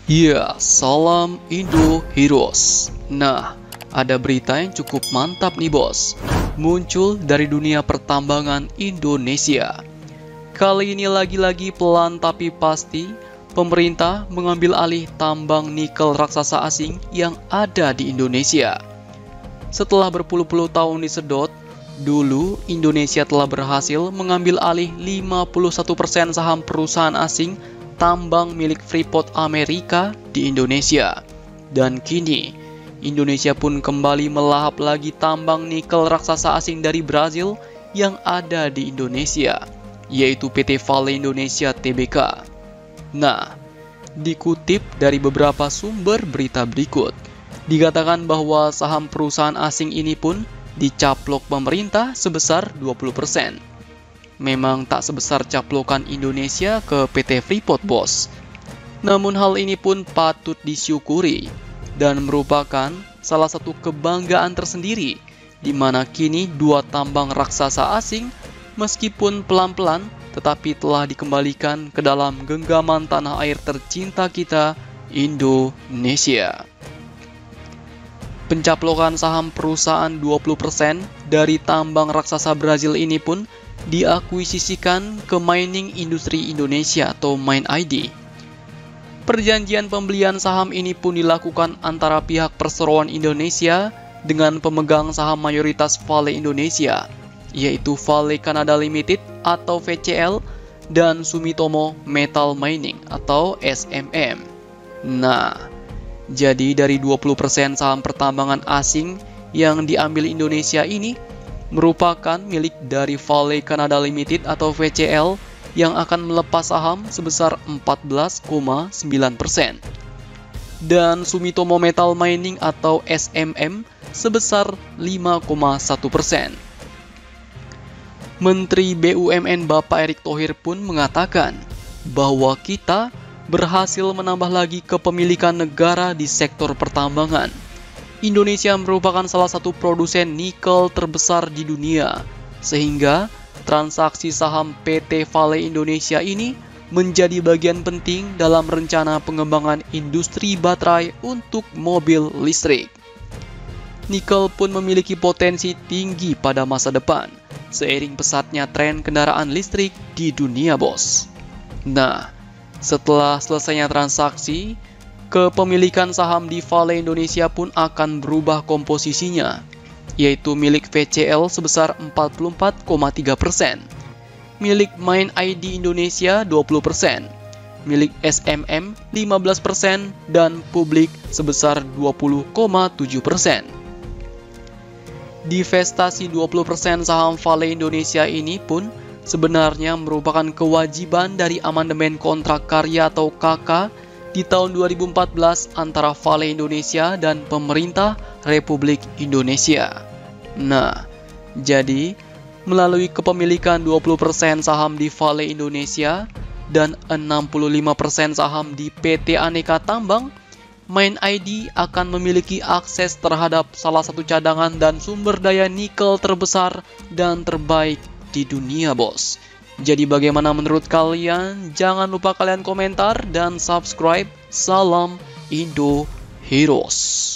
Ya, salam Indo Heroes. Nah, ada berita yang cukup mantap nih bos. Muncul dari dunia pertambangan Indonesia. Kali ini lagi-lagi pelan tapi pasti, pemerintah mengambil alih tambang nikel raksasa asing yang ada di Indonesia. Setelah berpuluh-puluh tahun disedot, dulu Indonesia telah berhasil mengambil alih 51% saham perusahaan asing tambang milik Freeport Amerika di Indonesia. Dan kini, Indonesia pun kembali melahap lagi tambang nikel raksasa asing dari Brazil yang ada di Indonesia, yaitu PT Vale Indonesia Tbk. Nah, dikutip dari beberapa sumber berita berikut, dikatakan bahwa saham perusahaan asing ini pun dicaplok pemerintah sebesar 20%. Memang tak sebesar caplokan Indonesia ke PT Freeport bos. Namun hal ini pun patut disyukuri dan merupakan salah satu kebanggaan tersendiri di mana kini dua tambang raksasa asing meskipun pelan-pelan tetapi telah dikembalikan ke dalam genggaman tanah air tercinta kita, Indonesia. Pencaplokan saham perusahaan 20% dari tambang raksasa Brazil ini pun diakuisisikan ke Mining Industri Indonesia atau MIND. Perjanjian pembelian saham ini pun dilakukan antara pihak perseroan Indonesia dengan pemegang saham mayoritas Vale Indonesia, yaitu Vale Canada Limited atau VCL dan Sumitomo Metal Mining atau SMM. Nah, jadi dari 20% saham pertambangan asing yang diambil Indonesia ini merupakan milik dari Vale Canada Limited atau VCL yang akan melepas saham sebesar 14,9% dan Sumitomo Metal Mining atau SMM sebesar 5,1%. Menteri BUMN Bapak Erick Thohir pun mengatakan bahwa kita berhasil menambah lagi kepemilikan negara di sektor pertambangan. Indonesia merupakan salah satu produsen nikel terbesar di dunia, sehingga transaksi saham PT Vale Indonesia ini menjadi bagian penting dalam rencana pengembangan industri baterai untuk mobil listrik. Nikel pun memiliki potensi tinggi pada masa depan, seiring pesatnya tren kendaraan listrik di dunia bos. Nah, setelah selesainya transaksi, kepemilikan saham di Vale Indonesia pun akan berubah komposisinya, yaitu milik VCL sebesar 44,3%, milik MIND Indonesia 20%, milik SMM 15%, dan publik sebesar 20,7%. Divestasi 20% saham Vale Indonesia ini pun sebenarnya merupakan kewajiban dari amandemen kontrak karya atau KK di tahun 2014 antara Vale Indonesia dan pemerintah Republik Indonesia. Nah, jadi melalui kepemilikan 20% saham di Vale Indonesia dan 65% saham di PT Aneka Tambang, MIND akan memiliki akses terhadap salah satu cadangan dan sumber daya nikel terbesar dan terbaik di dunia bos. Jadi bagaimana menurut kalian? Jangan lupa kalian komentar dan subscribe. Salam Indo Heroes.